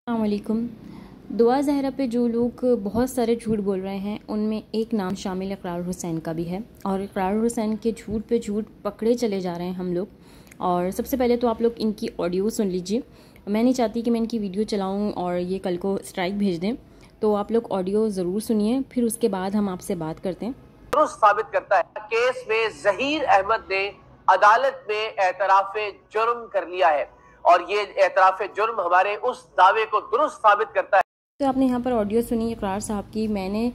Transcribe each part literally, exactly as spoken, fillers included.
अस्सलामुअलैकुम। दुआ ज़हरा पे जो लोग बहुत सारे झूठ बोल रहे हैं उनमें एक नाम शामिल इकरार हुसैन का भी है, और इकरार हुसैन के झूठ पे झूठ पकड़े चले जा रहे हैं हम लोग। और सबसे पहले तो आप लोग इनकी ऑडियो सुन लीजिए। मैं नहीं चाहती कि मैं इनकी वीडियो चलाऊं और ये कल को स्ट्राइक भेज दें, तो आप लोग ऑडियो ज़रूर सुनिए, फिर उसके बाद हम आपसे बात करते हैं। दुरुस्त साबित करता है केस में ज़हीर अहमद ने अदालत में एतराफ़ जुर्म कर लिया है, और ये एतराफ़ जुर्म हमारे उस दावे को दुरुस्त साबित करता है। तो आपने यहाँ पर ऑडियो सुनी इकरार साहब की। मैंने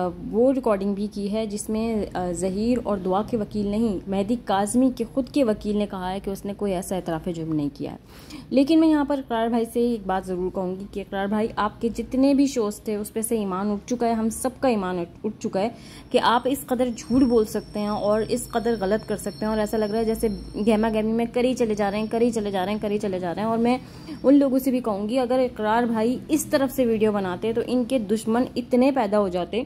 वो रिकॉर्डिंग भी की है जिसमें ज़हीर और दुआ के वकील नहीं, मेहदी काज़मी के ख़ुद के वकील ने कहा है कि उसने कोई ऐसा एतराफ़ जुर्म नहीं किया है। लेकिन मैं यहाँ पर इकरार भाई से एक बात ज़रूर कहूँगी कि इकरार भाई, आपके जितने भी शोज़ थे उस पर से ईमान उठ चुका है, हम सब का ईमान उठ चुका है कि आप इस कदर झूठ बोल सकते हैं और इस कदर गलत कर सकते हैं। और ऐसा लग रहा है जैसे गहमा गहमी में करी चले जा रहे हैं करी चले जा रहे हैं करी चले जा रहे हैं। और मैं उन लोगों से भी कहूँगी, अगर इकरार भाई इस तरफ से वीडियो बनाते तो इनके दुश्मन इतने पैदा हो जाते।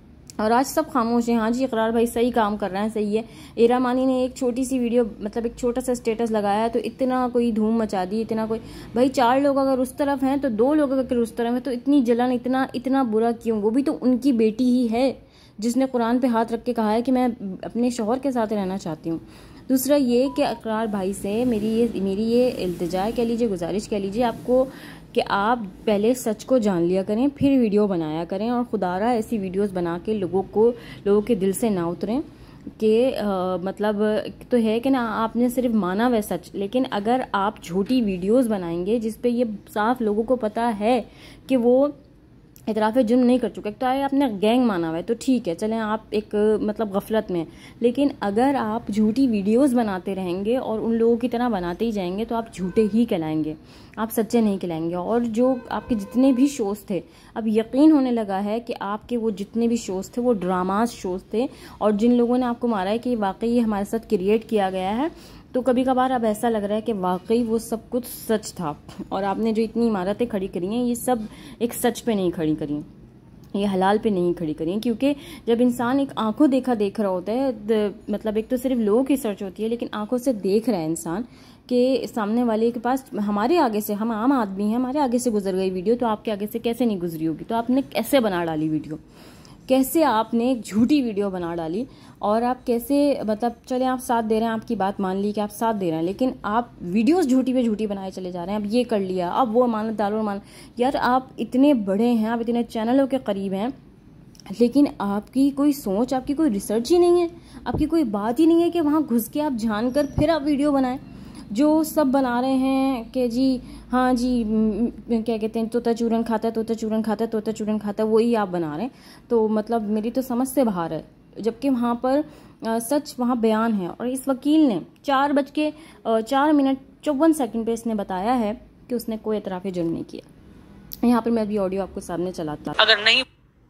और आज सब खामोश हैं। हाँ जी, इकरार भाई सही काम कर रहे हैं, सही है। इरा मानी ने एक छोटी सी वीडियो, मतलब एक छोटा सा स्टेटस लगाया है तो इतना कोई धूम मचा दी, इतना कोई भाई चार लोग अगर उस तरफ हैं तो दो लोग अगर उस तरफ हैं तो इतनी जलन, इतना इतना बुरा क्यों? वो भी तो उनकी बेटी ही है जिसने कुरान पे हाथ रख के कहा है कि मैं अपने शौहर के साथ रहना चाहती हूँ। दूसरा ये कि इकरार भाई से मेरी ये मेरी ये इल्तिजा कह लीजिए, गुजारिश कह लीजिए आपको, कि आप पहले सच को जान लिया करें फिर वीडियो बनाया करें। और खुदारा ऐसी वीडियोस बना के लोगों को लोगों के दिल से ना उतरें कि मतलब तो है कि ना आपने सिर्फ माना वह सच, लेकिन अगर आप झूठी वीडियोस बनाएंगे जिस पे ये साफ लोगों को पता है कि वो एतराफ़ जुर्म नहीं कर चुके, तो आए आपने गैंग माना हुआ है तो ठीक है, चलें आप एक मतलब गफलत में। लेकिन अगर आप झूठी वीडियोस बनाते रहेंगे और उन लोगों की तरह बनाते ही जाएंगे तो आप झूठे ही कहलाएंगे, आप सच्चे नहीं कहलाएंगे। और जो आपके जितने भी शोज़ थे, अब यकीन होने लगा है कि आपके वो जितने भी शोज़ थे वो ड्रामाज शोज़ थे, और जिन लोगों ने आपको मारा है कि वाकई ये हमारे साथ क्रिएट किया गया है, तो कभी कभार अब ऐसा लग रहा है कि वाकई वो सब कुछ सच था। और आपने जो इतनी इमारतें खड़ी करी हैं ये सब एक सच पे नहीं खड़ी करी, ये हलाल पे नहीं खड़ी करी। क्योंकि जब इंसान एक आंखों देखा देख रहा होता है, मतलब एक तो सिर्फ लोगों की सर्च होती है, लेकिन आंखों से देख रहा है इंसान कि सामने वाले के पास, हमारे आगे से, हम आम आदमी हैं, हमारे आगे से गुजर गई वीडियो, तो आपके आगे से कैसे नहीं गुजरी होगी? तो आपने कैसे बना डाली वीडियो, कैसे आपने एक झूठी वीडियो बना डाली, और आप कैसे, मतलब चले आप साथ दे रहे हैं, आपकी बात मान ली कि आप साथ दे रहे हैं, लेकिन आप वीडियोस झूठी पे झूठी बनाए चले जा रहे हैं। अब ये कर लिया, अब वो मानो दारो मान, यार आप इतने बड़े हैं, आप इतने चैनलों के करीब हैं, लेकिन आपकी कोई सोच, आपकी कोई रिसर्च ही नहीं है, आपकी कोई बात ही नहीं है कि वहाँ घुस के आप जानकर फिर आप वीडियो बनाएं। जो सब बना रहे हैं कि जी हाँ जी क्या कहते हैं, तोता चूरन खाता है, तोता चूरन खाता है, तोता चूरन खाता है, वही आप बना रहे हैं। तो मतलब मेरी तो समझ से बाहर है, जबकि वहाँ पर आ, सच वहाँ बयान है। और इस वकील ने चार बज के चार मिनट चौवन सेकंड पे इसने बताया है कि उसने कोई एतराफ़ जुर्म नहीं किया। यहाँ पर मैं अभी ऑडियो आपको सामने चलाता। अगर नहीं,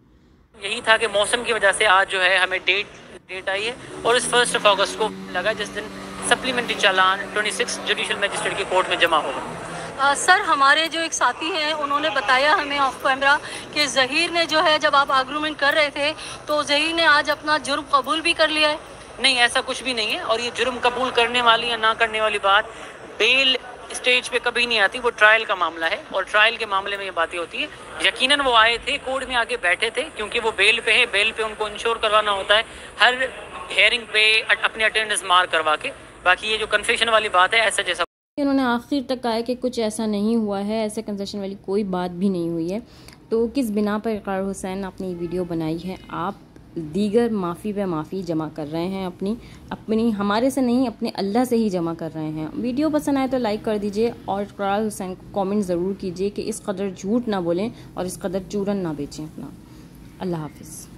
यही था कि मौसम की वजह से आज जो है हमें डेट डेट आई है, और इस फर्स्ट ऑफ अगस्त को लगा जिस दिन सप्लीमेंट्री चालान छब्बीस जुडिशल मजिस्ट्रेट की कोर्ट में जमा होगा। सर, हमारे जो एक साथी हैं उन्होंने बताया हमें ऑफ कैमरा कि ज़हीर ने जो है, जब आप आर्गूमेंट कर रहे थे तो ज़हीर ने आज अपना जुर्म कबूल भी कर लिया है। नहीं, ऐसा कुछ भी नहीं है। और ये जुर्म कबूल करने वाली या ना करने वाली बात बेल स्टेज पे कभी नहीं आती, वो ट्रायल का मामला है, और ट्रायल के मामले में ये बातें होती है। यकीनन वो आए थे, कोर्ट में आके बैठे थे, क्योंकि वो बेल पे है, बेल पे उनको इंश्योर करवाना होता है हर हेयरिंग पे अपनी अटेंडेंस मार करवा के। बाकी ये जो कन्फेशन वाली बात है, ऐसा जैसा उन्होंने आखिर तक कहा है कि कुछ ऐसा नहीं हुआ है, ऐसे कंसेशन वाली कोई बात भी नहीं हुई है। तो किस बिना पर इकरार हुसैन अपनी वीडियो बनाई है? आप दीगर माफ़ी पे माफ़ी जमा कर रहे हैं, अपनी अपनी हमारे से नहीं, अपने अल्लाह से ही जमा कर रहे हैं। वीडियो पसंद आए तो लाइक कर दीजिए, और इकरार हुसैन को कमेंट ज़रूर कीजिए कि इस कदर झूठ ना बोलें और इस कदर चूरन ना बेचें अपना। अल्लाह हाफिज़।